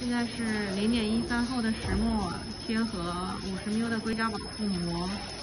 现在是0.13厚的石墨贴合50 μ的硅胶保护膜。